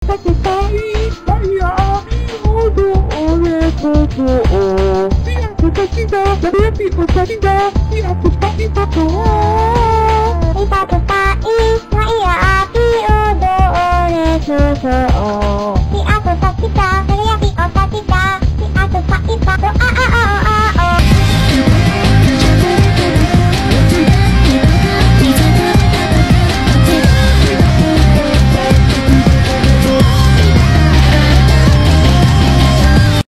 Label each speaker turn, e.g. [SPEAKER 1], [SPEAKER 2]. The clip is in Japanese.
[SPEAKER 1] たくたい早いほど俺こそピアノ好きだ誰よりも先だピアノ